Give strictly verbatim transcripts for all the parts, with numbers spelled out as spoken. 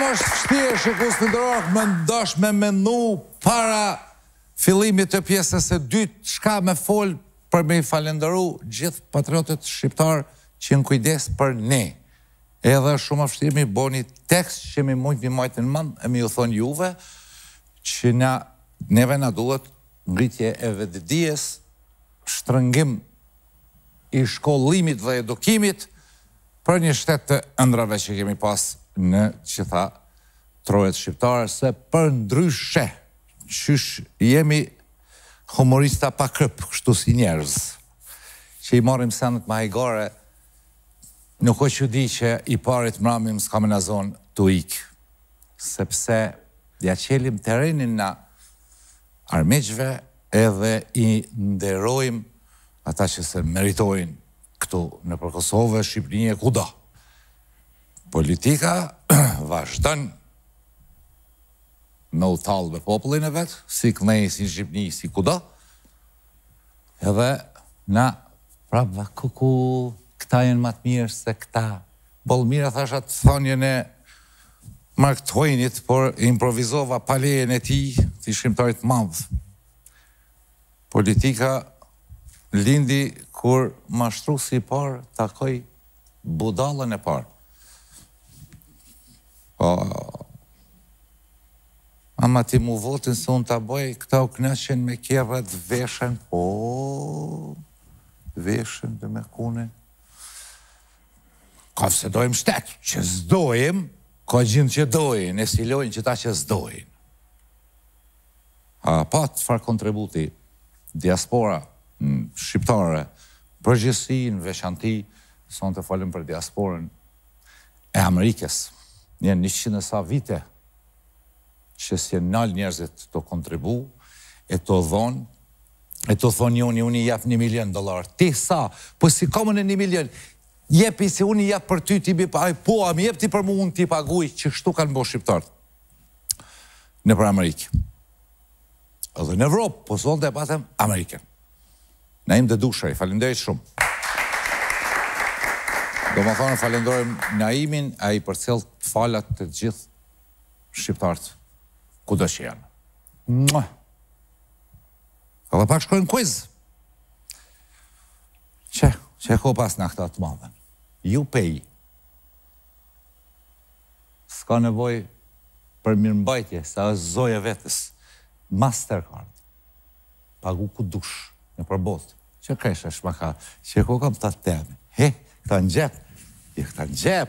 është vështirë, shikues të nderuar, më ndosh me menu para fillimit të pjesës së dytë, çka më fol për me i falenderu gjithë patriotët shqiptar që në kujdes për ne. Edhe shumë vështirë mi boni tekst që mi mund mi majtë në mend e mi ju thonë juve që na neve na duhet ngritje e vetdijes, shtrëngim i shkollimit dhe edukimit për një shtet të ëndrave që kemi pas në gjitha trojet shqiptare, se për ndryshe qysh jemi humorista pa kryp, kështu si njerëz, që i marim senet ma hajgare, nuk o që di që i parit mramim s'ka me në zonë të ikë, sepse ja qelim terenin na armiqve edhe i nderojmë ata që se meritojnë këtu në për Kosovë, Shqipëri e kuda. Politika vazhdon me u tallë me popullin e vetë, si kënej, si Shqipëni, si kuda, edhe na prapë kuku këta jenë matë mirë se këta. Bolë mirë thashat thonjën e Mark Twainit, por improvizova palejen e ti, ti shkrimtarit madhë. Politika lindi kur mashtrusi i parë takoj budallën e parë. Po, ama ti mu votin se unë të bëj, këta u knaqen me kjerët veshen, po, veshen dhe me kune. Ka se dojmë shtetë, që zdojmë, ka gjindë që dojnë, e silojnë që ta që zdojnë. A pat farë kontributi diaspora shqiptare, përgjithësi në veçanti, son të falim për diasporën e Amerikës, një njëqind e sa vite, që si nalë njerëzit të kontribu, e të dhonë, e të thonë një unë, unë i jep një milion dolar. Ti sa, po si komën e një milion, jepi si unë i jep për ty, ti bi pa, po, a mi jep ti për mu unë ti paguj, që shtu kanë bo shqiptarët në për Amerikë. Edhe në Evropë, po zonë të e patëm Amerikën. Na im dhe dushaj, falenderit shumë. Do më thonë, falenderim Naimin, a i përcel falat të gjithë shqiptarët, ku do që janë. Mua! Edhe pak shkojnë quiz. Që, që ko pas në këta të madhen. Ju pej. Ska nevoj për mirëmbajtje, sa është zoja vetës. Mastercard. Pagu ku dush në përbot. Që kresh është maka, që ko kam të teme. He, këta në gjep. Je këta në gjep.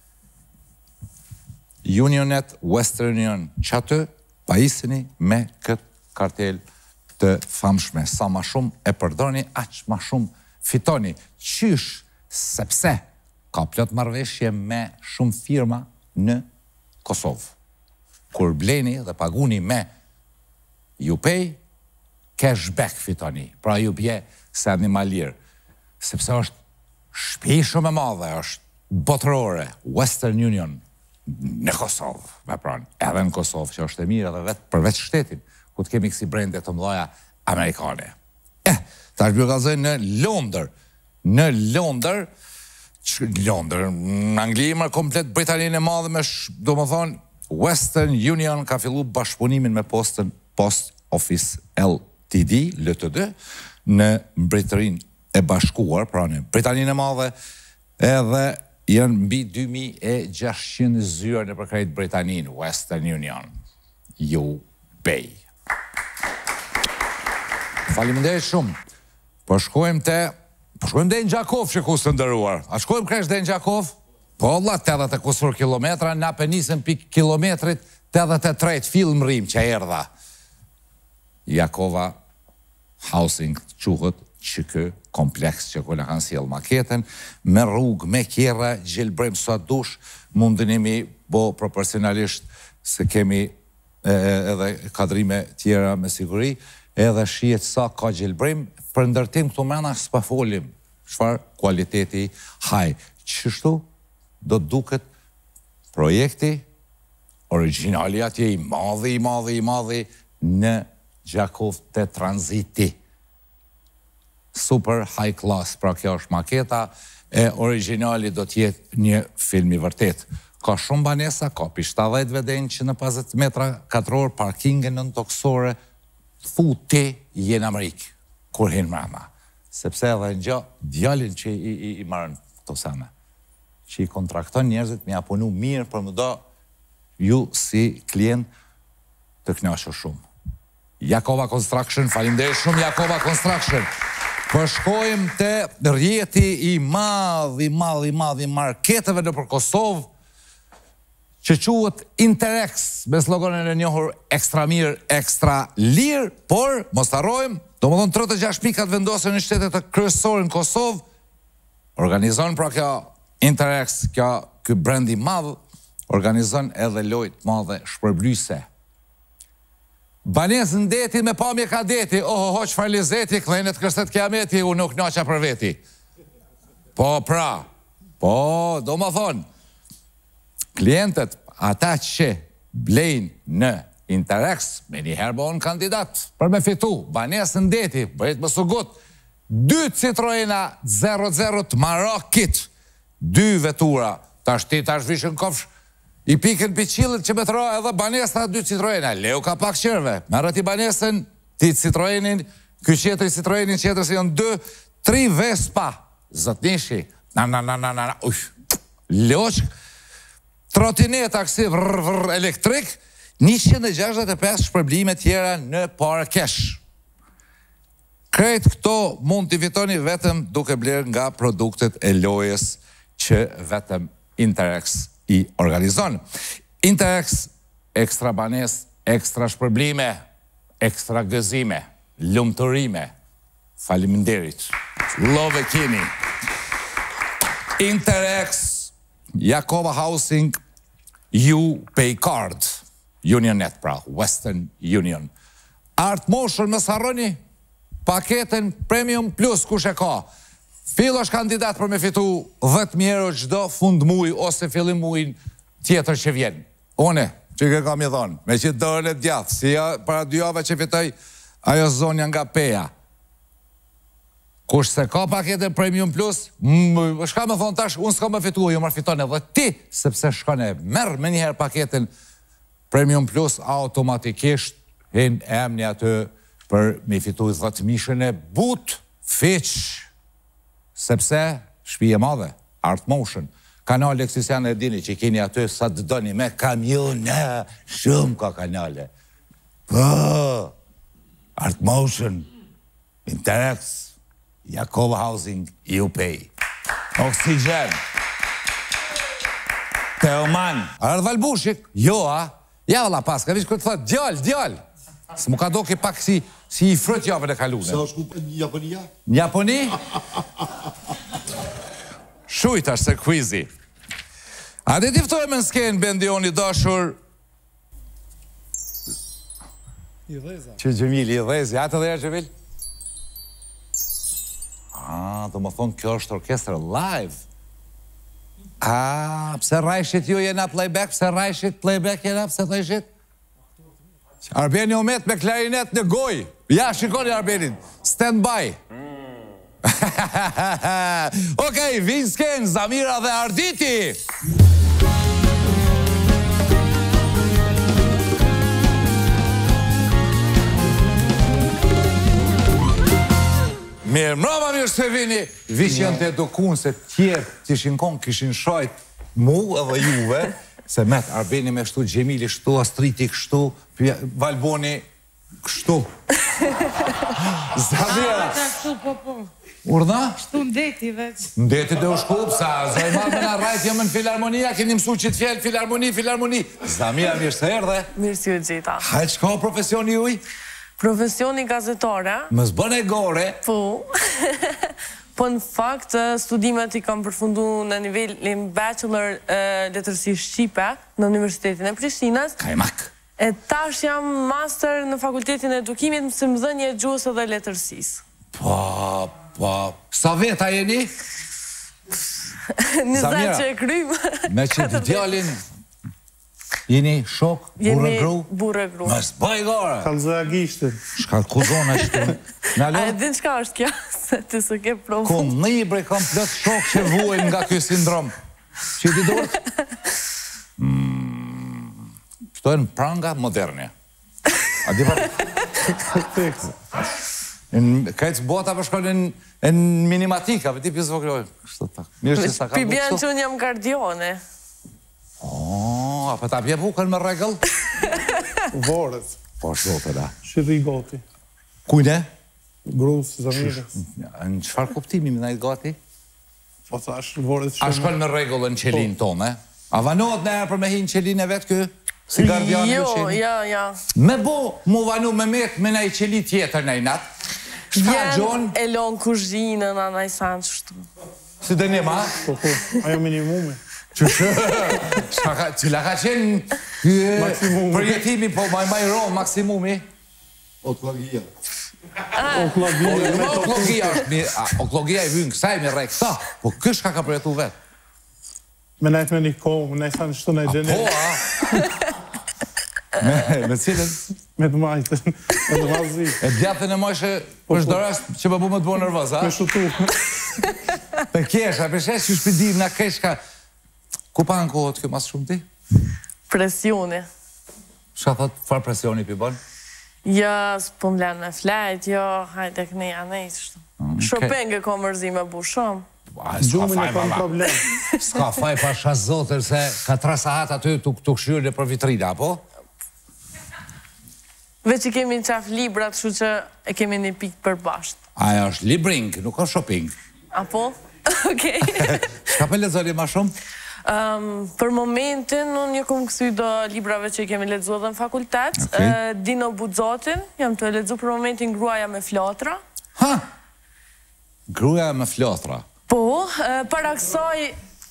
Unionet, Western Union, që atë pajisini me këtë kartel të famshme. Sa ma shumë e përdoni, aq ma shumë fitoni. Qysh, sepse ka plot marrëveshje me shumë firma në Kosovë. Kur bleni dhe paguni me Upay, cashback fitoni. Pra ju bje se një malirë. Sepse është shpi shumë e madhe, është botërore, Western Union në Kosovë, me pranë, edhe në Kosovë, që është e mirë edhe vetë për vetë shtetin, ku të kemi kësi brende të mdoja Amerikane. Eh, ta është bjogazoj në Londër. Në Londër, Londër, në Angli më komplet Britaninë e madhe me, do më thonë, Western Union ka fillu bashkëpunimin me postën Post Office L T D, L T D, në Britërinë e bashkuar, pra në Britaninë e madhe, edhe janë mbi dy mijë e gjashtëqind zyra në përkrejt Britaninë, Western Union, Upay. Faleminderit shumë. Po shkojmë te, po shkojmë dhe në Gjakov që kusë të ndëruar. A shkojmë kresh dhe në Gjakov? Po Allah, tetëdhjetë e kusur kilometra, na penisën pik kilometrit, tetëdhjetë e tre film rrim që erdha. Jakova Housing quhet që kë kompleks që kë në kanë sjell maketen, me rrugë, me kjera, gjelbrem sa dush, mundënimi bo proporcionalisht se kemi edhe kadrime tjera me siguri, edhe shiet sa ka gjelbrem, për ndërtim këtu mena s'pa folim, çfarë kualiteti haj. Qështu do duket projekti originali atje i madhi, i madhi, i madhi në Gjakov të tranziti. Super high class, pra kjo është maketa, e originali do tjetë një film i vërtet. ka shumë banesa, ka pi shtatëdhjetë vedenj që në pesëdhjetë metra katror, parkinge nën toksore, fu ti jenë Amerikë, kur hinë mrama. Sepse edhe në gjë, djalin që i, i, i marën këto sene, që i kontrakton njerëzit me ja punu mirë për më do ju si klient të knaqër shumë. Jakova Construction, faleminderit shumë Jakova Construction. Përshkojmë të rjeti i madh, i madh, i madh i marketeve në për Kosovë, që quhet Interex, me sloganin e njohur ekstra mirë, ekstra lirë, por, mos harrojmë, do më thonë tridhjetë e gjashtë pikat vendosën në shtetet të kryesorë në Kosovë, organizon pra kjo Interex, kjo ky brand i madh, organizon edhe lojë të madhe shpërblyese. Banesë në deti me pamje ka deti, oho, ho, çfarë lezeti, klenet kërset kiameti, unë nuk knaqa për veti. Po, pra, po, do më thonë, klientët, ata që blejnë në Interex, me një herë bëhen kandidat, për me fitu, banesë në deti, bëjt më sugut, dy Citroena zero zero të Marokit, dy vetura, tash ti tash vishën kofsh, i pikën për qilët që me të ra edhe banesa dy Citroena. Leo ka pak qërve. Merë ti banesën, ti Citroenin, ky qetëri Citroenin, qetëri si janë dy, tri Vespa. Zotnishi. Na, na, na, na, na, na. Uj. Loq. Trotineta kësi vrr, vrr, elektrik. njëqind e gjashtëdhjetë e pesë shpërblime tjera në parë kesh. Krejt këto mund t'i fitoni vetëm duke blerë nga produktet e lojës që vetëm Interex i organizon. Interex, ekstra banes, ekstra shpërblime, ekstra gëzime, lumëtërime. Faleminderit. Love kini. Interex, Jakova Housing, U Pay Card, Unionet pra, Western Union. Art Motion më sarroni, paketen Premium Plus kush e ka. Fillo është kandidat për me fitu dhjetë mijë euro çdo fund muj ose fillim muj tjetër që vjen. One, që ke kam i thonë, me që dorën e djathë, si ja, para dy java që fitoj ajo zonja nga Peja. Kush se ka paketën Premium Plus, shka me thonë tash, unë s'ka me fitu, jo marë fiton edhe ti, sepse shkone merë me njëherë paketën Premium Plus, automatikisht hin emni atë për me fitu dhjetë mijën e but, fiq, sepse shpije madhe, Art Motion, kanale Leksisian e dini që keni aty sa të doni me kamione, shumë ka kanale. Po, Art Motion, Interex, Jakova Housing, U Pay. Oksigen. Teoman. Ardhalbushik, jo a, ja valla pas, ka vishë këtë thot, djall, djall. Së mu ka do ke pak si, si i frët javën e kalune. Se është ku një Japonia? Një Japoni? Shujt është se kwizi. A dhe tiftojme në skenë bendioni dashur I dheza. që Gjemili i dhezi, atë dhe e Gjemil? A, do më thonë kjo është orkestër live. A, pse rajshit ju jena playback, pse rajshit playback jena, pse rajshit? Arbeni Omet me klarinet në goj. Ja, shikoni Arbenin. Stand by. Okej, vinë skenë, Zamira dhe Arditi. Mirë, mrava mirë se vini. Vishë janë të edukun se tjerë që ishin konë kishin shajt mu edhe juve. Se met, Arbeni me shtu, Gjemili shtu, Astriti kështu, Valboni kështu. Zamira. Ata kështu, po, po. Urdha? Shtu ndeti veç. Ndeti dhe u shkup, sa Zajma me nga rajt jam në filharmonia, keni mësu që të fjellë filharmoni, filharmoni. Zamira, mirë se erdhe. Mirë si u gjitha. Hajtë shka profesioni juj? Profesioni gazetore. Më zbën e gore. Po. Po në fakt, studimet i kam përfundu në nivelin bachelor letërsi Shqipe në Universitetin e Prishtinës. Kajmak. E tash jam master në Fakultetin e Edukimit më mëdhënie gjuhës edhe letërsisë. Po, po. Sa veta jeni? Nizet që e krymë. Me që të djalin, jeni shok, burë gru? Jeni burë gru. Më zbaj gore. Kalzoja gishtin. Shka kuzona shtu. A e din qka është kja? Se ti së ke provu. Kom libri, kom plët shok që vuajnë nga kjo sindrom. Që ti dorët? shtojnë pranga moderne. A di pa... Kajtë bota për shkollin në minimatika, për ti pjesë voklojnë. Mirë që sa ka Pi bu bjen kështu. që unë jam kardione. O, a për ta bje bukën me regëll? Vorët. Po, shlote da. Shidhi i gati. Kujne? Grus, zamirës. Në qëfar kuptimi më najtë gati? Po thash, vorët A shumë. shkoll me regullën qelin tonë, e? A vanohet në erë për me hinë qelin e vetë kë? Si gardian në Jo, qelin? ja, ja. Me bo, mu vanu me metë me nej qeli tjetër nej natë. Shka Jen gjonë? e lonë kuzhinën, anaj sanë qështu. Si dënim, a? Po, po, ajo minimumi. Qëshë? Cila ka qenë Maksimumi. përjetimi, po maj maj ronë maksimumi? Otologia. Oklabia, me to. Oklogia është mi... Oklogia i vynë kësaj mi rej këta, po kësh ka ka përjetu vetë? Me najtë me një kohë, me najtë sanë qëtu najtë Po, gjeni. a? Me, me cilën? Me të majtën, me të mazi. E djatën e mojshë për shdo rast që më bu më të bo nërvëz, a? Me shutu. Për kesha, për shesh që shpidim nga keshka. Ku pa në kohët kjo mas shumë ti? Presioni. Shka thot, farë presioni pi bon? Jo, s'po m'len me flajt, jo, hajde këne janë e qështu. Shopenge ko mërzi me bu shumë. Gjumin e kam problem. Ska faj pa shazotër se ka tra sahat aty të këshyrë për vitrina, po? Veç i kemi në qaf libra, të shu që e kemi një pikë për bashkë. Aja është libring, nuk është shopping. Apo? Okej. Shka për lezori ma shumë? Um, për momentin, unë një kom kësy do librave që i kemi ledzu edhe në fakultet. Okej. Uh, Dino Budzotin, jam të ledzu për momentin Gruaja me flatra. Ha? Gruaja me flotra. Po, uh, para kësaj...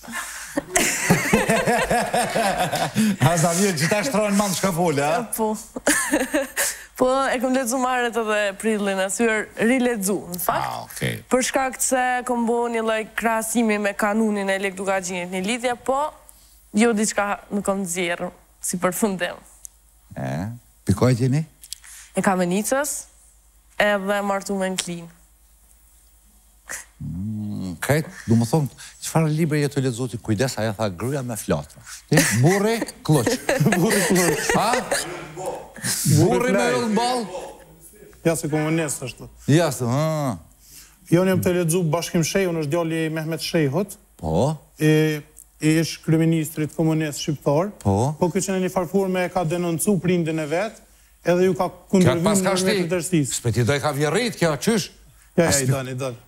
A za vjen që ta shtrojnë mandë shka folë, a? Po. Po, e kom ledzu marret edhe prillin e syr riledzu, në fakt. Ah, okej. Për shkak të se kom bo një lloj krahasimi me kanunin e lekdugaxhinit një lidhje, po jo diçka nuk kom zjerë si përfundim. E, pikoj tjeni? E kam e Nicës, edhe martu me në Klinë. Krejt, du më thonë, qëfar libre je të ledzuti, kujdes, aja tha gruja me flatra. Ti, burri, kluq. Burri kluq. Ha? Burri me rëllë bal? Ja se komunist është. Jasë, ha. Jo një më të ledzu Bashkim Shehu, është djali Mehmet Shehut, Po, e ish kryeministrit komunist shqiptar. Po. Po këtë që në një farforme ka denoncu prindin e vetë, edhe ju ka kjo kundërvim pas ka në shti. me të dërstis. Shpeti doj ka vjerit, kjo, qysh? Ja, ja, i dalë, i dalë.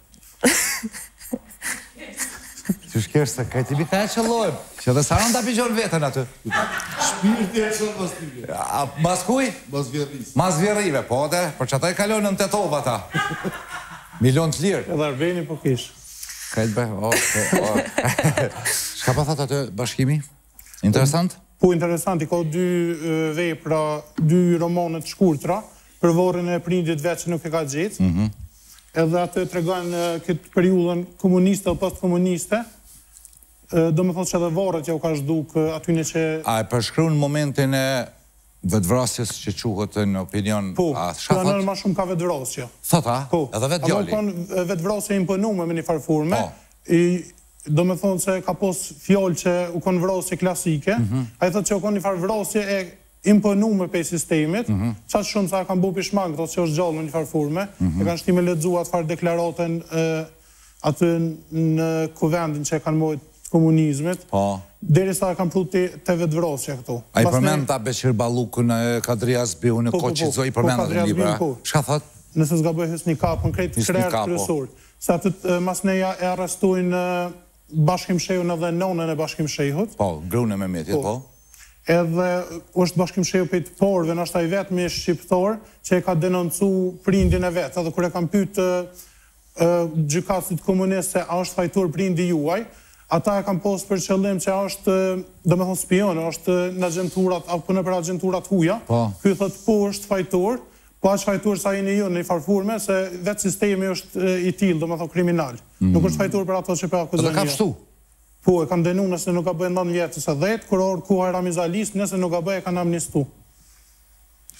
Qysh kërë se kajti mi ka e qëllojmë, që dhe sa rënda pigjon vetën aty. Shpirti e qënë pas të vjetë. A, mas kuj? Mas vjerris. Mas vjerive, po dhe, për që ata i kalonë në tetova ta. Milion të lirë. Edhe Arbeni po kish. Kajtë be, o, o. Shka pa thot aty bashkimi? Interesant? Po interesant, i ka dy e, vepra, dy romanet shkurtra, për vorën e prindit vetë që nuk e ka gjetë. Edhe atë të regojnë këtë periudën komuniste o post-komuniste, do më thotë që edhe varët ja u ka shduk atyne që... A e përshkru në momentin e vetvrasjes që quhet në opinion... Po, a, që shka anë thot? ma shumë ka vetvrasja. Thot, a? Po, Edhe vetë a djali? më konë vetvrasja imponume me një farforme, Po. i do me thonë që ka pos fjallë që u konë vrasje klasike, a i thotë që u konë një farë vrasje e imponume pe sistemit, qatë shumë sa kanë bu pishmang, thotë që është gjallë në një farë forme, e kanë shtime ledzu atë farë deklaratën atë në kuvendin që e kanë mojtë komunizmit, Po. deri sa kanë pru të të vetvrasja këto. A i Pastaj- përmend ta Beqir Ballukun, e Kadrias Bihun, e Po, po, po. Koqizo, i Po, përmend Kadrias në libra. Bihun, po. Shka thot? Nëse s'ga bëj hysni kapën, krejt Hysni krerë kapo. kryesor. Se atët e, masneja e arrestojnë e, Bashkim Shehun edhe nonën e Bashkim Shehut, Po, grune me metit, po. edhe është Bashkim Shehu për të porëve, në është ai vetmi shqiptar që e ka denoncu prindin e vetë, edhe kur e kam pyet gjykatësit komuniste a është fajtor prindi juaj, ata e kam posë për qëllim që a është, do me thonë spion, është në agenturat, apo në për agenturat huja, Po. ky thot po është fajtor, po aq fajtor sa jeni ju në një farforme, se vetë sistemi është e, i tillë, do me thonë kriminal. Nuk është fajtor për ato që për Edhe akuzojnë ka jo. pështu. Po, e kam denu nëse nuk ka bëjë ndonë vjetës e dhjetë, kur orë kuha e Ramiz Alis, nëse nuk ka bëjë e kanë amnistu.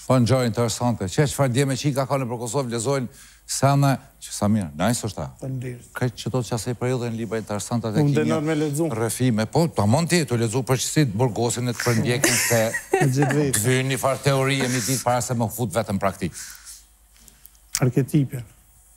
Po në gjërë interesante. Që që farë djeme qika ka në për Kosovë, lezojnë sana, që sa mirë, najsë është ta. Faleminderit. Këtë që do të qasaj periode në liba interesante të Unë kinja. denon me lexu. Rëfime, po, ta mund ti, të lezu për qësit burgosin e të përndjekin se gjithë vetë. të vynë një farë teori e mi ditë para se më fut vetëm praktik. Arketipin.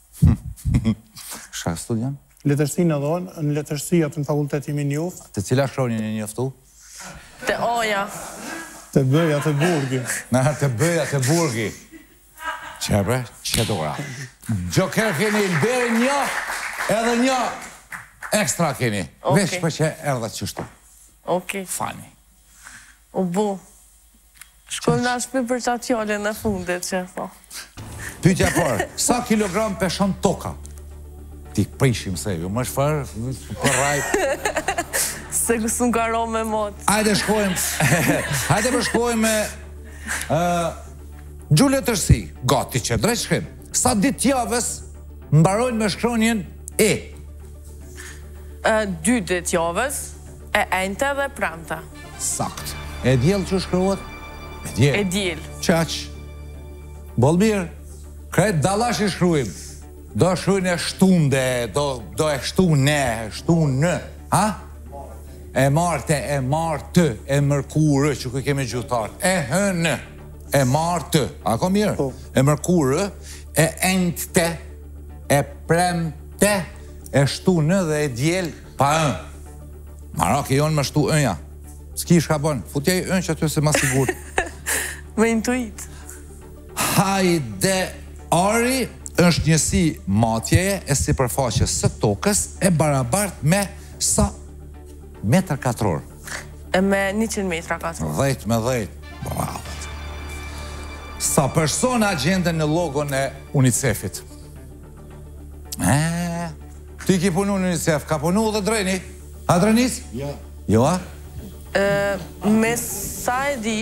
Shka studian? Letërsinë edhe unë, në letërsia të në fakultet jemi njoftë, Të cila shkronjën e njëftu? Te oja. të bëja të burgi. Në të bëja të burgi. Qebre, qedora. Gjoker keni Ilberi një, edhe një ekstra keni. Okej. Vesh për që erdhe qështu. Okej. Fani. U bu. Shkoj në ashpi për qatë fjallën në fundit që po. Pytja për, sa kilogram peshon toka? Ti prishim se ju, më shfarë, për rajt. Se kësë në karo me motë. Hajde shkojmë, hajde për shkojmë me uh, Gjullet tërsi, gati që drejt shkrim. Sa ditë javës mbarojnë me shkronjen e? E, dy ditë javës, e ente dhe pramta. Sakt. E djellë që shkruat? E E djellë. djel. Qaq. Bolmirë, kretë dalash i shkruim. Do shkruin e shtunde, do, do e shtune, shtunë, ha? E marte, e martë, e mërkurë, që ku kemi gjutarë. E hënë, e martë, a ko mirë? E mërkurë, e entëte, e premte, e shtunë dhe e djelë pa ën. Marak e jonë më shtu ënja. S'ki shka bënë, futja i ën që aty se ma sigur. Me intuit. Hajde ari është njësi matjeje e si përfaqës së tokës e barabart me sa metër katror. E me njëqind metra katër. Dhejt me dhejt. Bravo. Sa persona gjende në logon e UNICEF-it? E, ti ki punu në UNICEF, ka punu dhe dreni? A drenis? Ja. Jo, a? E, me sa e di,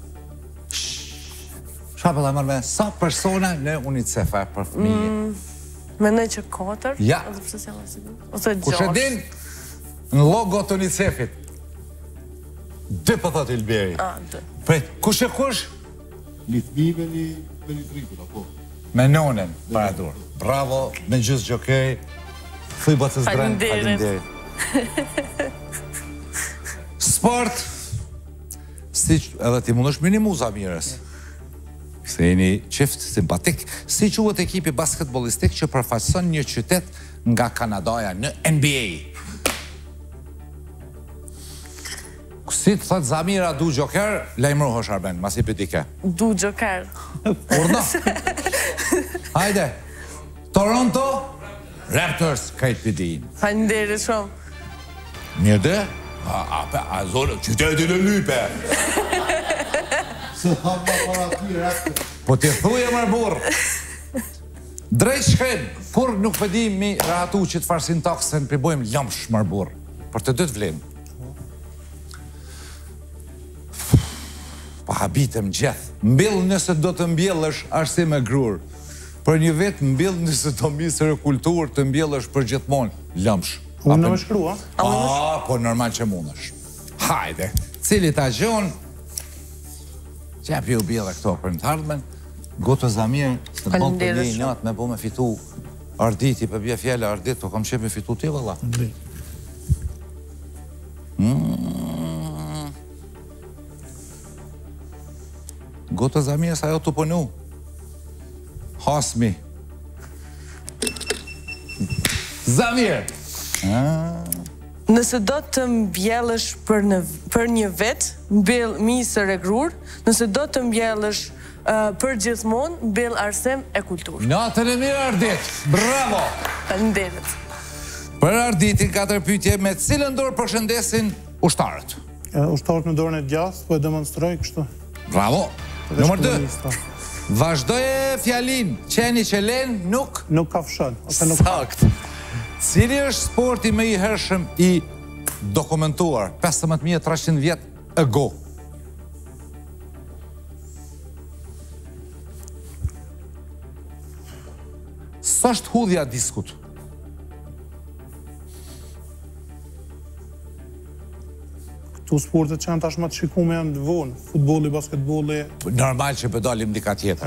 Qa për da mërë me sa persona në UNICEF e për fëmije? mendoj që katër. Ja. Ose pse s'jam e sigurt. Ose Kush e gjashtë. din në logo të UNICEF-it? Dë për thot Ilberi. A, dë. Pret, kush e kush? Një fmi me një, me një trikut, apo? Me nonen, para dur. Bravo, me gjusë gjokej. Thuj bëtës drenë, Faleminderit. falinderit. Sport, si që- edhe ti mund është minimu Zamirës. Se jeni qift simpatik. Si quhet ekipi basketbolistik që përfaqëson një qytet nga Kanadaja në N B A? Si të thëtë Zamira du gjoker, lejmëru është Arben, mas i pëtike. Du gjoker. Urna. Hajde. Toronto, Raptors, kajtë pëdin. Faleminderit shumë. Mirë dhe? A, a, a zonë, qytetin e lype. Se thamë nga para ti, rakte. Po t'i thuje mërë burë. Drejt shkrim, kur nuk pëdim mi rahatu që të farsin taksën, përbojmë lëmsh mërë burë. Për të dytë vlim. Pa habitem gjeth. Mbill nëse do të mbjellësh arsi me grur. Për një vetë mbill nëse do misër e kulturë të mbjellësh për gjithmonë. Lëmsh. Unë në më shkrua. A, po normal që mundesh. Hajde, cili ta gjon, qep ju bjellë këto për në të ardhmen, gotë Zamir, se të bënd për Faleminderit një natë me po me fitu arditi, për bje fjelle ardit, po kam qep me fitu ti, valla. Mm. Gotë Zamir, sa jo të punu. Hasmi. Zamir! Nëse do të mbjellësh për, në, për një vetë, mbill misër e grur, nëse do të mbjellësh uh, për gjithmonë, mbill arsem e kulturë. Natën e mirë Ardit, bravo! Faleminderit. Për Arditin, katër pyetje me cilën dorë përshëndesin ushtarët. E, Ushtarët në dorën e djathtë, po e demonstroj kështu. Bravo! Dhe Numër dy. shkollista. Vazhdoje fjalin, qeni që len nuk... Nuk ka fshën, ose nuk Sakt. Cili është sporti më i hershëm i dokumentuar pesëmbëdhjetë mijë e treqind vjet ago? Sa është hudhja diskut? Tu sportet që janë tashmë të shikume janë vonë, futbolli, basketbolli, Normal që pëdalim dika tjetër.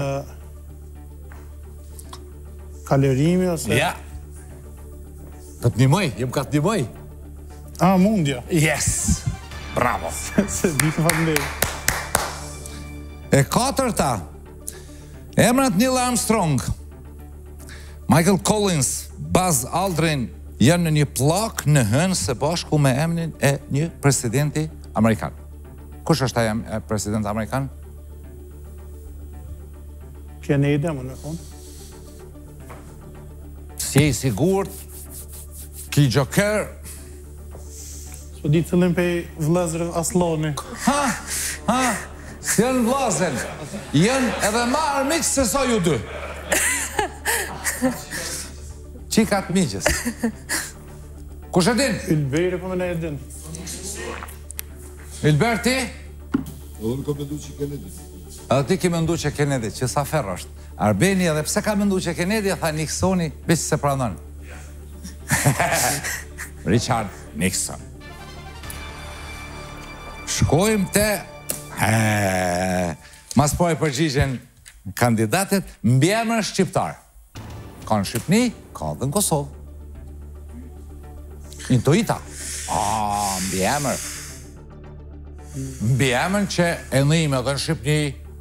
kalerimi ose... Ja. Të të njëmoj, jem ka të njëmoj. A, mundja. Yes. Bravo. Se di të fatënderi. E katërta, emrat Neil Armstrong, Michael Collins, Buzz Aldrin janë në një plak në hënë së bashku me emrin e një presidenti Amerikan. Kush është ai e president Amerikan? Kennedy, më në konë. Si e sigurt, ki Joker. So di të cëllim pe vlezrë Aslani. Ha, ha, janë vlazen. Janë edhe ma armiq se so ju dy. Qikat miqës. Kush e din? Ylberi për me ne e din. Ylberti? Edhe unë kam mendu që Kennedy. Edhe ti ki mendu që Kennedy, që sa ferr është. Arbeni edhe pse ka mendu që Kennedy, tha Nixoni, veç se pranon. Richard Nixon. Shkojmë te... Mas po e përgjigjen kandidatet, mbjemër shqiptar. Ka në Shqipni, ka dhe në Kosovë. Intuita. A, mbjemër. Mbjemër që e nëjme dhe në Shqipni.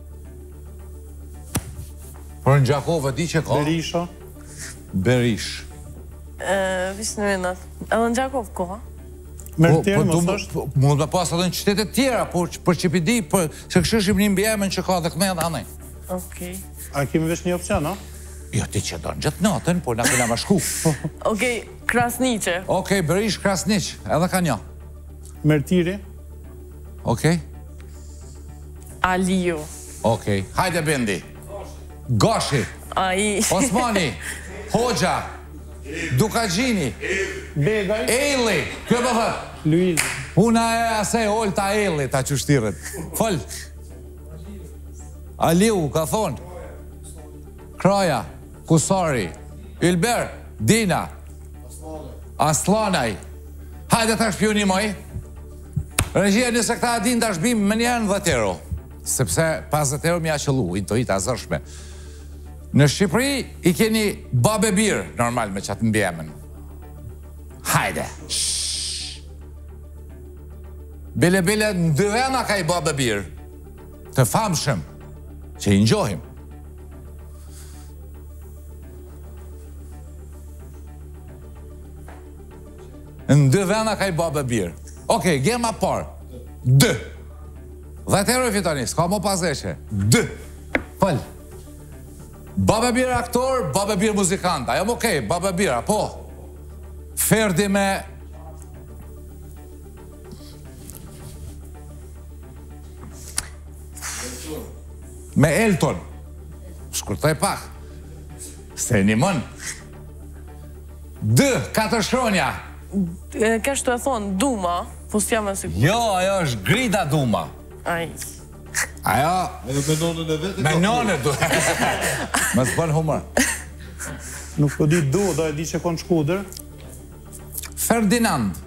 Për në Gjakove di që ka. Berisha. Berish. Visë në minat. Edhe në Gjakov koha. Merteri, më thështë. Mund me pas edhe në qytetet tjera, por për Qipidi, se kështë Shqipni mbjemën që ka dhe këme dhe anej. Okej. A kemi vesh një opcion, a? Jo, ti që do në gjithë natën, por na këna më shku. Okej, Krasniqe. Okej, Berish, Krasniq, edhe ka një. Mertiri. Okej, Aliu. okej. Hajde Bendi. Gashi, Ai. Osmani, Hoxha, Dukagjini, Begaj. Ejli, kjo më thë. Luiz. Puna e asaj Olta Ejli, ta qështirët. Fol. Aliu, ka thonë. Kraja, Kusari, Ylber, Dina, Aslanaj. Hajde ta shpjoni moj. Regjia nëse këta adin të shbim më njerën dhe tero. Sepse pesëdhjetë euro mja qëllu, intuita zërshme. Në Shqipëri i keni babe birë, normal me qatë mbjemen. Hajde. Bile bile në dy vena ka i babe birë. Të famshëm, që i njohim. Në dy vena ka i babe birë. Okej, gema parë. Dë. Dhe të euro i fitoni, s'ka mo paseshe. Dë. Fëll. Babe birë aktor, babe birë muzikant. Ajo më okej, babe birë, po. Ferdi me... Me Elton. Shkurtoj pak. Se një mën. Dë, katër shronja. Kështu e thonë, Duma, po s'jam e sigur. Jo, ajo është Grida Duma. Ai. Ajo... Ajo me nonën e vetë. Me nonën du. Me s'bën humër. Nuk po di do, da e di që konë Shkodër. Ferdinand.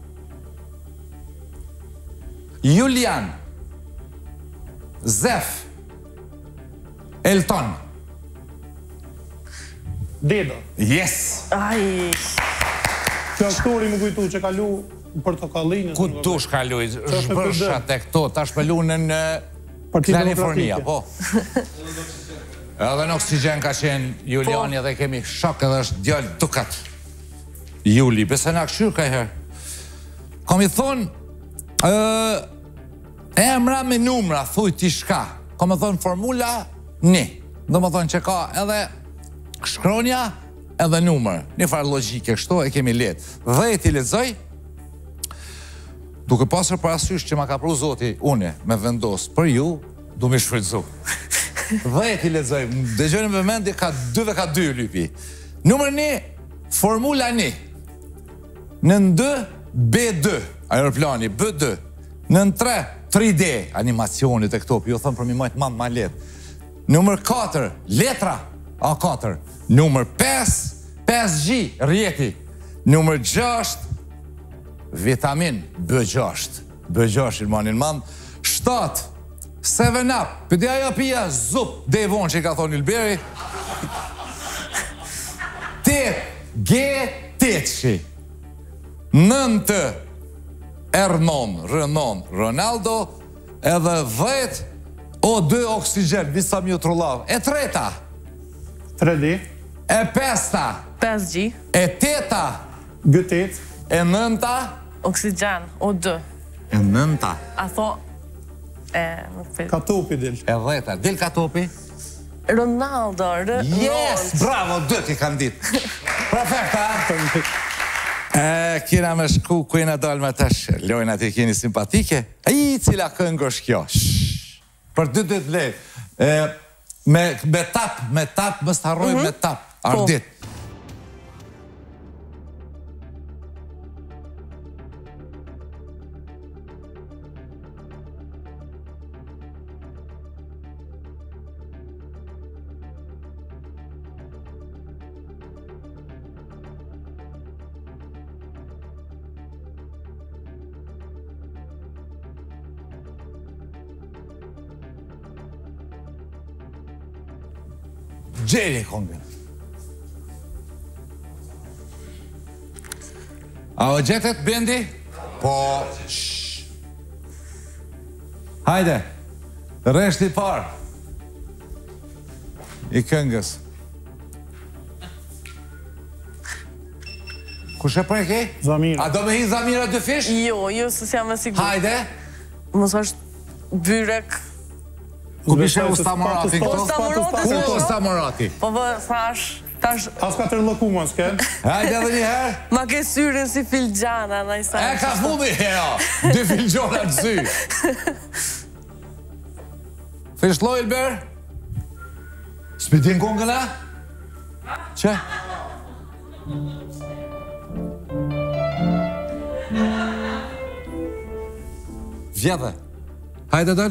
Julian. Zef. Elton. Deda. Yes. Ai. Kjo aktori më kujtu që ka lu Portokallinës. Ku tu shkaluj? Zhbërsha te këto, ta shpelu në në Partitë Kalifornia, Demokratike. po. Edhe në Oksigen ka qenë Juliani dhe kemi shok edhe është djallë dukat. Juli, bese në akshyrë ka herë. Kom i thonë, emra me numra, thuj ti shka. Kom i thonë formula një. Do më thonë që ka edhe shkronja edhe numër. Një farë logike, kështu e kemi letë. Dhe e ti lezoj, duke pasër për asysh që ma ka pru zoti une me vendos për ju, du mi shfrytzu. Dhe e ti lezoj, dëgjojnë me mendi ka dy dhe ka dy lypi. Numër një, formula një. Në ndë, B dy, aeroplani, B dy. Në në tre, tri D, animacionit e këto, për ju thëmë për mi majtë mandë ma letë. Numër katër, letra, A katër. Numër pesë, pesë G, rjeti. Numër gjashtë, vitamin B gjashtë. Bëgjashin manin man. Shtat, seven up, pëdi ajo pia, zup, devon që i ka thonë Ilberi. Tet, G, tetshi. Nëntë, Ernon, Rënon, Ronaldo, edhe dhjet, O dy oksigen, visa mjë trullav. E treta. tre D. E pesta. pesë G. E teta. G tet. E nënta. Oksigen, O dy. E nënta. A tho... E, nuk për... Ka topi del. E dhjeta. Del ka topi. Ronaldo, rë... Yes, bravo, dy ti kanë ditë. Perfekta. E, kina me shku, ku jena dalë me tash, lojnë ati keni simpatike. I cila këngë është kjo. Për dy ditë lej. Me, me tap, me tap, më staroj mm -hmm. me tap. Ardit. Gjeri kongën. A o gjetet, Bendi? Po, shhh. Hajde, reshti par. I këngës. Kush e preki? Zamira. A do me hi Zamira dy fish? Jo, jo, së si jam e sigur. Hajde. Mos është byrek... Ku bishe Usta Morati këto? Usta Morati, Ku Usta Morati? Po vë, thash, tash... As ka tërlëku ma s'ke? Hajde edhe një herë. Ma ke syrin si filgjana, na i sa... E ka fumi, heo. Dy filgjona të sy. Fishlo, Ilber? S'pidin kongën e? Që? Vjedhe. Hajde dëll.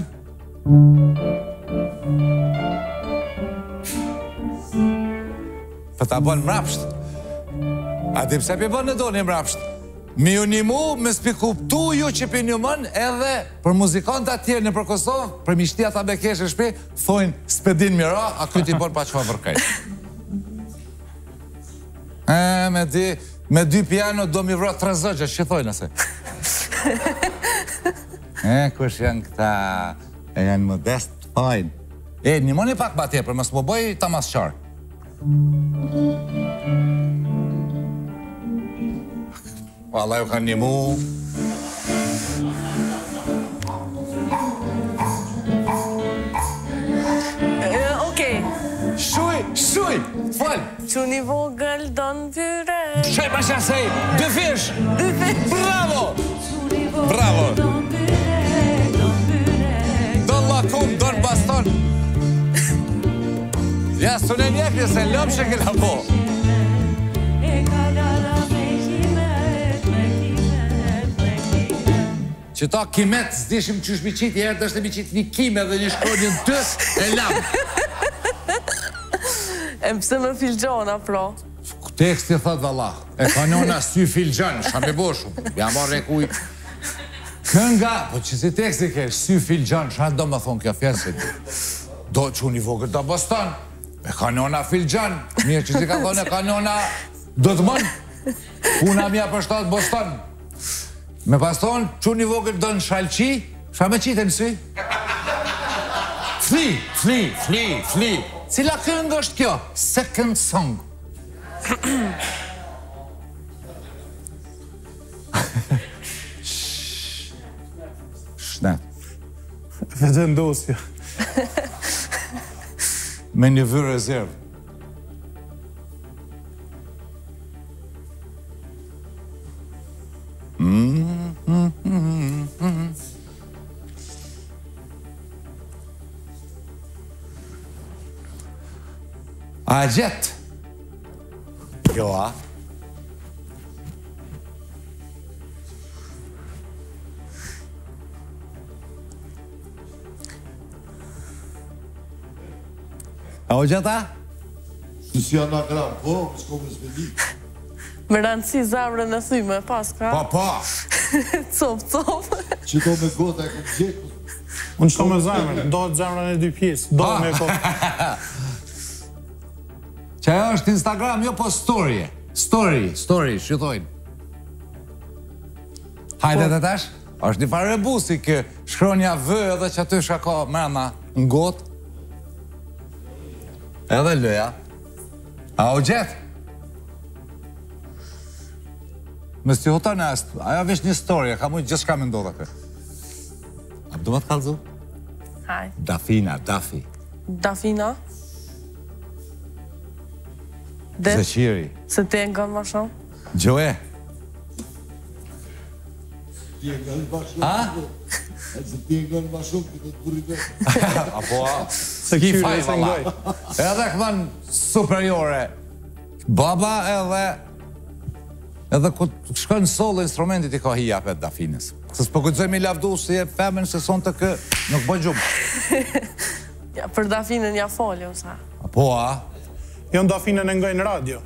Për ta bën mrapsht. A di pse pi bën në do një mrapsht? Mi ju një mu, me s'pi kuptu ju që pi një mën, edhe për muzikanta tjerë në për Kosovë, për mishtia ta bekesh e shpi, thojnë s'pedin mira, a kyti bën pa që fa vërkaj. E, me di, me dy piano do mi vra tre zëgja, që thojnë ase. E, kush janë këta, e janë modest, fajnë. E, një mëni pak ba tjepër, mësë më bëj ta mas qarë. Allah ju kanë një mu. Okej. Shuj, shuj, fal. Që një vogël do në vyre. Shaj pa shasej, dy fish. Dy fish. Bravo. Bravo. Do lakum, do në baston. Ja, së në njekri se lëmë që këna po. Që ta kimet, s'dishim qysh mi qitë, jërë dështë mi qitë një kime dhe një shkodin tës, e lamë. E pëse me filgjona, pro? Teksti thot valla, e kanona sy filgjan, shka me boshu, ja marrë e kuj. Kënga, po që si teksti ke, sy filgjan, shka do më thonë kjo fjesit. Do që unë i vogër do bostan, e kanona filgjan, mirë që si ka thonë e kanona do të mënë, puna mja për shtatë bostan. Me pas thonë, që unë i vogër do në shalqi, shka me qitë në sy? Fli, fli, fli, fli. Cila këngë është kjo? Second song. Shnet. Vete ndosja. Me një vërë rezervë. A gjetë? Jo, a? A o gjeta? Së si anagram, po, s'ko më s'pedi. Me rëndësi zamrën e thyme, pas ka? Po, po. Cop, cop. Që do me gota e këtë gjeku. Unë qëto me zemrën, do të zemrën e dy pjesë, do me ko. Që ajo është Instagram, jo po story. Story, story, shqytojnë. Hajde të tash, është një farë rebusi kë shkronja vë edhe që aty shaka mërna në gotë. Edhe lëja. A o gjetë? Me s'ti hoton e astë, ajo vesh një story, ka mujtë gjithë shka me ndodha kë. A pëdo më të kalëzu? Haj. Dafina, Dafi. Dafina. Det, Zeqiri. se te e nga ma shumë. Gjoe. Ti e nga në bashkë. A? E se ti e nga në bashkë, këtë të burri vetë. Apo a? Se Ki kyre faj, se valla. ngoj. Edhe këman superiore. Baba edhe... Edhe ku shkën solo instrumentit i ka hija për Dafinës. Se s'po kujtëzojmë i lavdu si e femen se son të kë nuk bë gjumë. Ja, për Dafinën ja folja, sa. Apo a? Jo në Dafinën e ngoj në radio.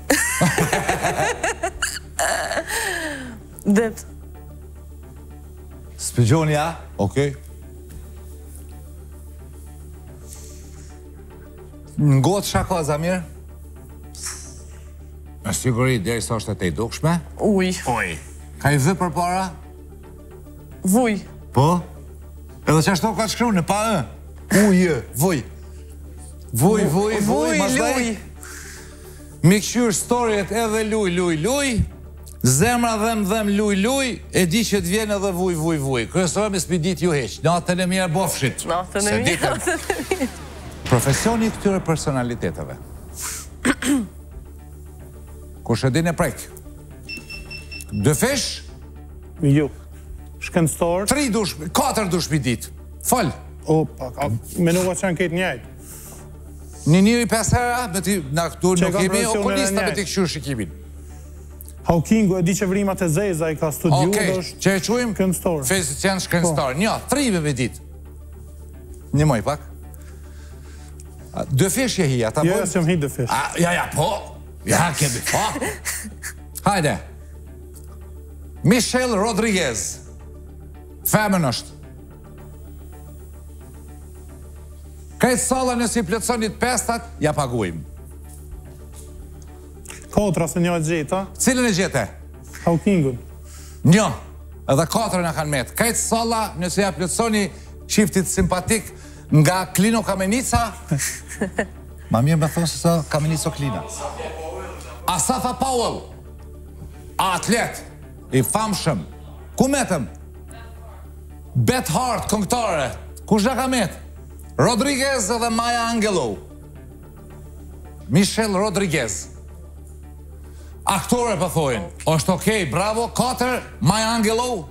Det, Spëgjoni a? Okej. Në gotë shaka, Zamir? Në siguri, deri sa është e te i dukshme? uj, Oj. Ka i vë për para? vuj. Po? Edhe që ashtu ka të shkru në pa ë? Ujë, vuj. Vuj, vuj, vuj, Vuj, masdaj. luj. Mi këshyrë storyet edhe luj, luj, luj. Zemra dhem, dhem, luj, luj. E di që të vjen edhe vuj, vuj, vuj. Kërësërëm e s'pi dit ju heq. Natën e mirë bofshit. Natën e Se mirë, ditën. natën e mirë. Profesioni i këtyre personaliteteve. Kush e din e prek? Dë fish, Jo. Shkencëtor. tri dush, katër dush mi dit. Fol. Opa, ka menova që janë këtë njajtë. Një njëri pesë hera, me ti, na këtu Që nuk ka jemi profesionin okulista e me njëjtë. ti këshyrë shikimin. Hawkingu e di që vrimat e zeza i ka studiu Okej, dhe është që e quim? këndëstor. Fizician shkencëtar. Një, tri me me dit. Një moj pak. A, Dë fish je hija, ta Jo, bojmë? ja që më hitë dhe fish. A, ja, ja, po. Ja, kemi, po. Hajde. Michelle Rodriguez. Femën është. Kajtë salla nësi plëtsonit pestat, ja paguim. Kotra se një e gjeta, Cilën e gjete? Hawkingun. Një. Edhe katër në kanë metë. Kajtë salla nësi ja plëtsoni qiftit simpatik nga Klino Kamenica. Ma mirë me thonë se sa Kamenico Klina. Asafa Powell. Atlet. I famshëm. Ku metëm? Beth Hart, këngëtare. Kush nga ka metë? Rodriguez edhe Maya Angelou. Michelle Rodriguez. Aktore për thojnë. Është okej, bravo, katër, Maya Angelou.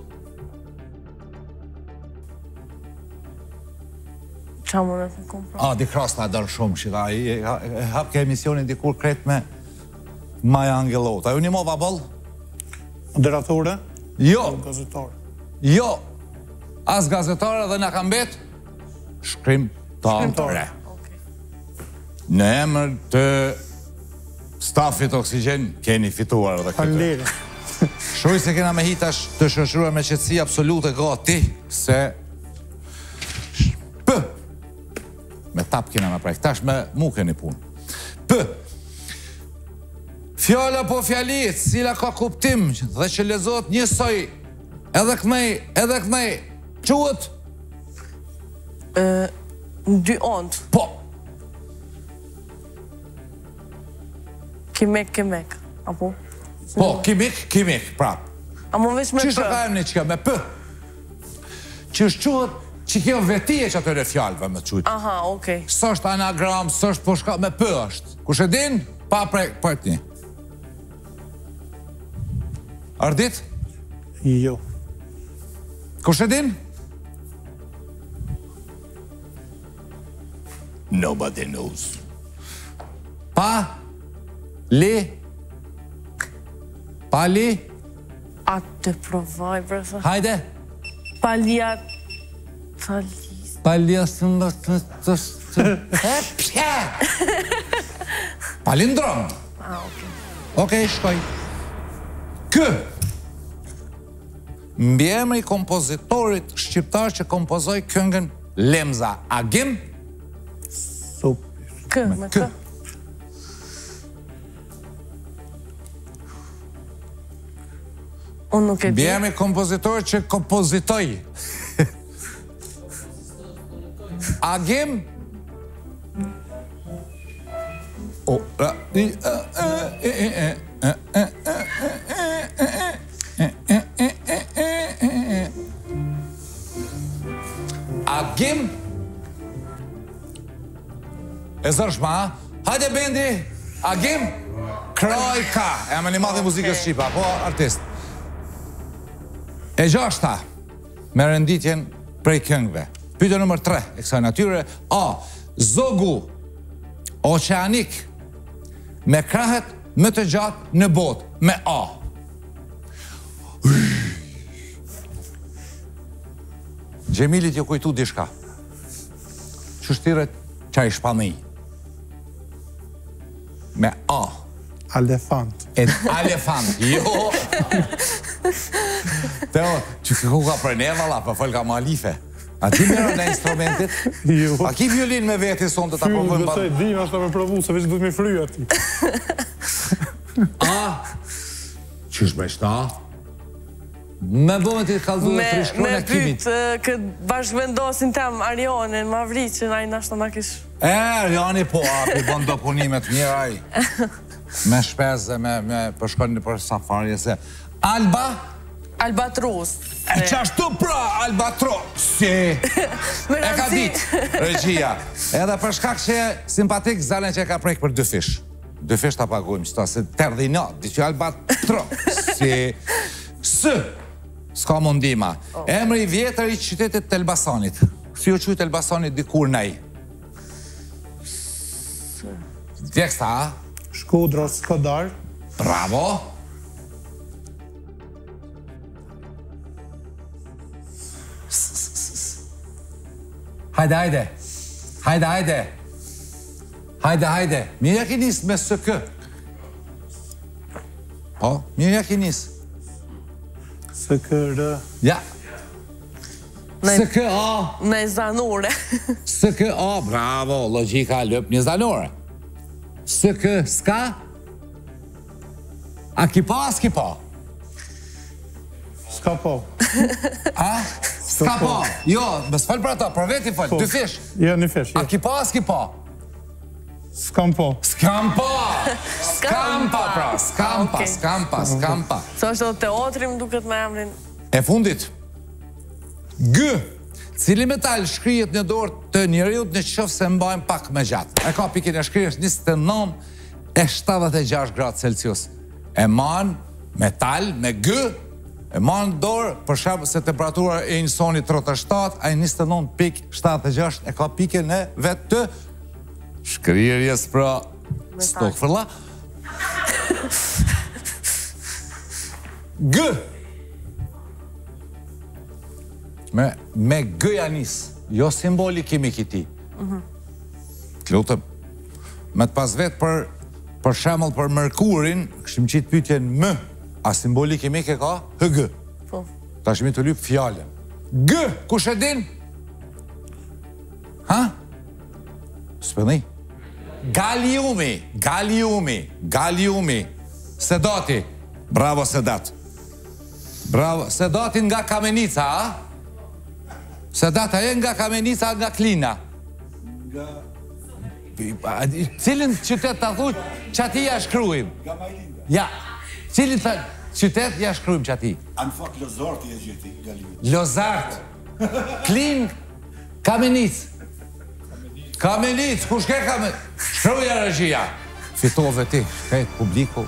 Qa më në të kompra? A, di kras nga dërë shumë, shida. I e- e hap ke emisionin dikur kret me Maya Angelou. Ta ju një mova bol? Moderatore, Jo, gazetare. jo. As gazetare dhe nga kam bet, shkrimtare. Në emër të stafit Oksigen, keni fituar edhe këtë. Faleminderit. Shoj se kena me hitash të shoqëruar me qetësi absolute gati, se P. Me tap kena me prek, tash me mu keni punë. P. Fjala po fjalit, cila ka kuptim dhe që lexohet njësoj, edhe këmej, edhe këmej, quhet Në dy ondë. po. Kimek, kimek. Apo? Po, kimik, kimik, prap. A më vesh me Qështë për? ka emni që ka me P? Që është quhet që kjo vetije që atyre fjallëve me qujtë. Aha, okej. Së është anagram, së është po shka, me P është. Kush e din? Pa prej, për të një. Ardit? Jo. Kush e din? Nobody knows. Pa? Li? Pa li? A të provaj, brësa. Hajde? Palia... Talis... Pa li asë në të të të... E pje! Palindrom. A, okej. Okej, shkoj. Kë. mbiemri kompozitorit shqiptar që kompozoi këngën Lemza Agim? Sup. Kë, me Kë. kë. Unë nuk e di. Mbiemri kompozitor që kompozitoi. Agim? O, a, i, a, a, e, e, e, e, e, e, e, e, e, Agim? E zërshma, ha? Hajde bendi, Agim? Kroj ka, e më një madhe muzikës Shqipa, po artist. E gjashta, me renditjen prej këngëve. Pyetja nëmër tre e kësaj natyre, A. Zogu oqeanik me krahet më të gjatë në botë, me A. Gjemilit ju kujtu dishka. Qështiret qaj shpani. Me A. Elefant. E elefant, jo. Teo, që këku ka për neva la, për fol ka ma alife. A ti mërë në instrumentit? Jo. A ki violin me veti son të ta Fyllë, provojmë besoj, din është me provu, se veç du të me fry ati. A? Qysh breshta? Me bëmë ti kalzu Me, e frishkron me e kimit. pyt uh, këtë bashkëvendosin tem Arionin, Mavricin, a i nashtë në kish... E, Ariani po, api bën do punimet mirë aj. Me shpeze, me, me përshkon një për safari, se... Alba? Albatros. E qashtu pra, Albatros, si... Me E ka rëndësi. dit, regjia. Edhe për shkak që e simpatik, zalen që e ka prek për dy fish. Dy fish ta pagujmë, qëta se terdhi në, di që Albatros, si... Së, s'ka mundima. Emri i vjetër i qytetit të Elbasanit. Si u qytë Elbasanit dikur nej? Djeksta, a? Shkodra, Skadar. Bravo! Hajde, hajde! Hajde, hajde! Hajde, hajde! Mirë ki nisë me së kë. Po, mirë ki nisë. Së kërë... Ja. Së kë a, Me zanure. së kë a, bravo, logika lëp një zanore. Së kë s'ka? A ki pa, a s'ki pa? Ska po. A? S'ka pa? Jo, më s'fal për ata, për veti fal, dy fish. Ja, një fish, A ja. ki pa, a s'ki pa? Skam po. S'kam pa! S'kam pa, pra, s'kam pa, Okej. s'kam pa, s'kam pa. So është do teatri më duket me emrin. E fundit. G. Cili metal shkrijet në dorë të njeriut në qoftë se mbajnë pak me gjatë. E ka pikin e shkrijet njëzet e nëntë e shtatëdhjetë e gjashtë gradë Celsius. E man metal me G, e man dorë, për shembull se temperatura e një soni tridhjetë e shtatë, ai njëzet e nëntë pikë shtatëdhjetë e gjashtë e ka pikën e vetë të shkrirjes pra stokfërla. G. Me, me G janis, jo simboli kimi kiti. Të lutëm, me të pas vetë për, për shemëll për Merkurin, këshim qitë pytjen M, a simboli kimi ke ka? H G. Po. Ta shmi të lypë fjallën. G, kush e din? Ha? S'pëni? Galiumi, Galiumi, Galiumi. Sedati, bravo Sedat. Bravo, Sedati nga Kamenica, a? Sedat, a e nga Kamenica, nga Klina? Nga Cilin qytet të thuj, që ati ja shkruim? Nga Majlinda. Ja, cilin të qytet ja shkruim që ati? Anë fakt Lozarti e gjeti Galimin. Lozart, Klin, Kamenic. Kamenic, kush ke Kamenic? Shkruja regjia. Fitove ti, shkajt publiku.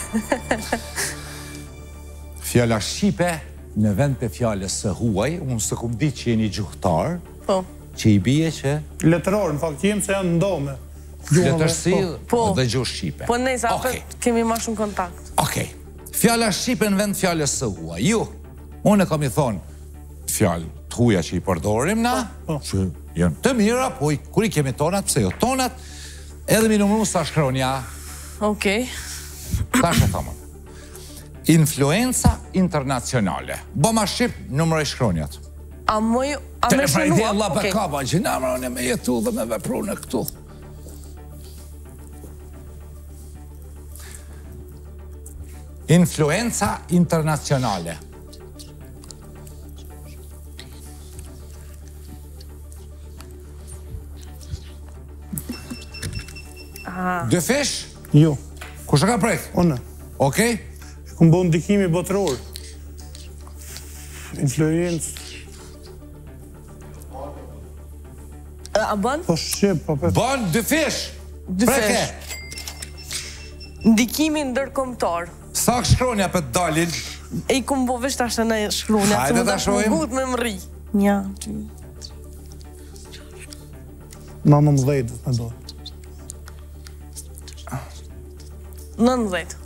Fjalla Shqipe, në vend të fjallës së huaj, unë së kum di që jeni gjuhtar, Po. që i bie që Letëror, në fakt, jem se janë ndome. letërsi Po. dhe gjuhë Shqipe. Po nejsa, Okej. apet kemi ma shumë kontakt. Okej. Fjalla Shqipe në vend fjallës së huaj. Ju, unë e kam i thonë fjallë të huja që i përdorim na, Po. që janë të mira, po i, kur i kemi tonat, pse jo tonat, edhe mi numru sa shkronja, Okej. ta shë thomën. Influenca internacionale. Bëma Shqip, numër e shkronjat. A më ju... A me Pra ide Allah shënua? për kapa, që në amërën e me jetu dhe me vepru në këtu. Influenca internacionale. Dë fish? Jo, Kush e ka prek? unë. Okej? Këmë bo ndikimi botëror. Influencë, A bën? po Shqip, po për... Bon dë fish? Dy Preke. fish. Ndikimi ndërkombëtar. Sa shkronja për të dalin? E i kumë bo vesh tash në shkronja. Hajde se më ta dash shohim. më gut me më rri. Një, dy. Ma më mdhejtë, me do. nëntëdhjetë.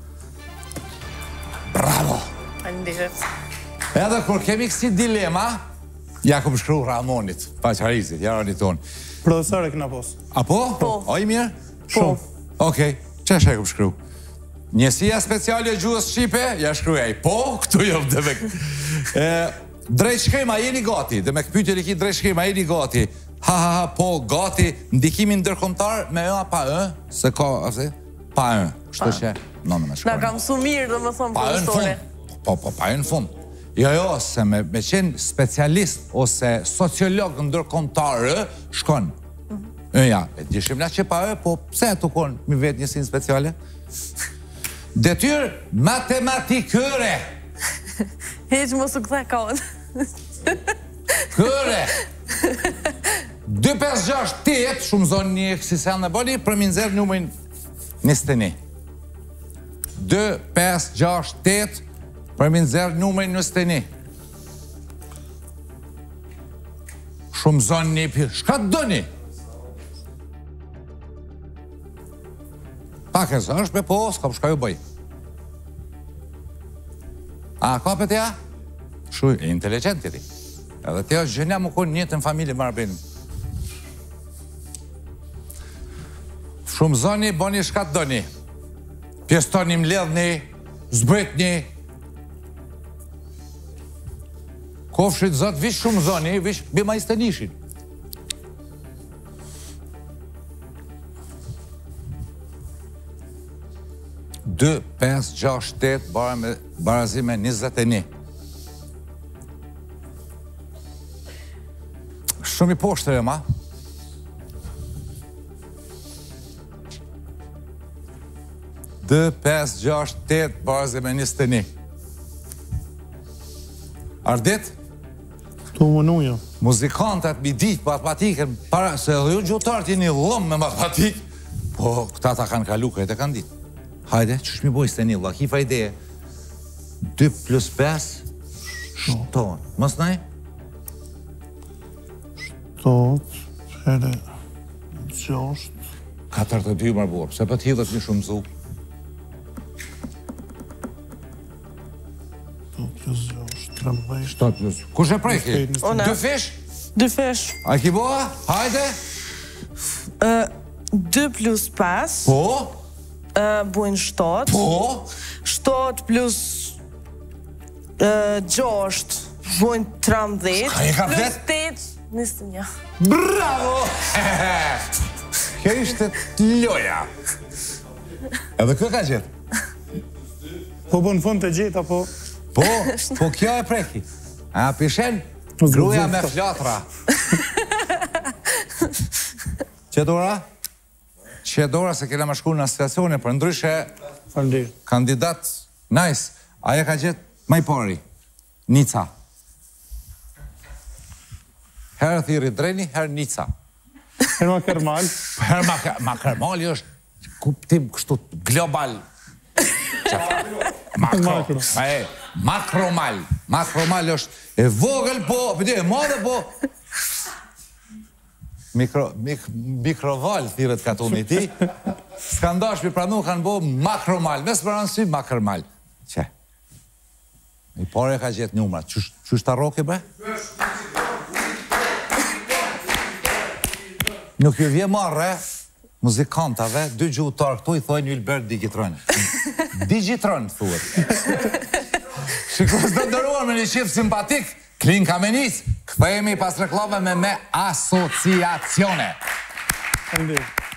Bravo! Faleminderit. Edhe kur kemi kësi dilema, ja kom shkru Ramonit, pa qarizit, jarani tonë. Profesore këna posë. Apo? Po. O i mirë? Po. Okej, që është e kom shkru? Njësia speciale e gjuhës Shqipe, ja shkruja i po, këtu jo dhe me... E, drejt shkrima, jeni gati, dhe me këpytje i ki drejt shkrima, jeni gati. Ha, ha, ha, po, gati, ndikimin ndërkombëtar me ë, pa ë, se ka, afse, pa ë, kështu që, në në me Na shkrujnë. kam su mirë dhe më thonë Pa ë në profesore. fund, po, po, pa ë në fund. Jo, jo, se me, me qenë specialist ose sociolog ndërkombëtar, shkon. E ja, e dishim na që pa ë, po pse të konë mi vetë njësin speciale? Detyr matematikëre, Heq më su këthe ka unë. këre. dy pesë gjashtë tetë, shumë zonë një kësisen në boli, për minzer numërin njëzet e një. dy pesë gjashtë tetë, për minzer numërin njëzet e një. Shumë zonë një pirë, shka të dëni? Pak e zë, është me po, s'ka për shka ju bëj. A, ka për tja? Shuj, e inteligent ti. Edhe tja është gjenja më konë njëtë në familje më arbinë. Shumë zoni, boni shka të doni. Pjestoni, mledhni, zbretni. Kofshit zot, vish shumë zoni, vish bima i stenishin. dy, pesë, gjashtë, tetë, bara me barazi me njëzet e një. Shumë i poshtër e ma. dy, pesë, gjashtë, tetë, barazi me njëzet e një. Ardit, Tu më nujo. muzikantat mi ditë matematikën, para se edhe ju gjutarët jeni lëmë me matematikë, po këta ta kanë kalu, këtë e kanë ditë. Hajde, që shmi bojës të një, la, kifa ideje. dy plus pesë, shtonë. Mos nëj? Tot, here, gjosht, katër të dy marë borë, se për t'hidhët një shumë zu. tot plus gjosht, trembejt. shtatë plus. Kush e preki? Ona. Dy fish? Dy fesh. A ki boa? Hajde? dy plus pesë, Po? bujnë shtatë. Po? shtatë plus gjashtë, bujnë tridhjetë. Ka e ka Plus vet? tetë, njëzet e një. Bravo! Kjo ishte loja. Edhe kë ka gjithë? Po po në fund të gjitha, po... Po, po kjo e preki. A pishen? Mos Gruja gëzim me këto. flatra. Qedora? Qedora se kena më shku në asociacione, për ndryshe Falënderit. kandidat nice. Aja ka gjithë maj pari. Nica. Herë thiri dreni, herë Nica. Herma Kermal, Herë ma- Makarmali është kuptim kështu global. Makro. Makro. Ma e, makromal. Makromal është e vogël, po, pëtë e madhe, po... Mikro, mik, mikroval, thiret ka tuni ti. S'ka ndash për pranu, kanë bo makromal. Mes për anësy, makrmal. Që? I pare ka gjithë numrat. Qështë ta roke, bre? Nuk ju vje marre muzikantave, dy gjuhëtar këtu i thojnë Wilbert Digitron. Digitron, thuhet. Shikues të nderuar, me një shif simpatik, Klin Kamenis, kthehemi pas reklamave me me asociacione. Faleminderit.